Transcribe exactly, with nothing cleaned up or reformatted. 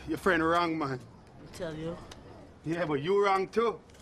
Your friend wrong, man. I tell you. Yeah, but you wrong too.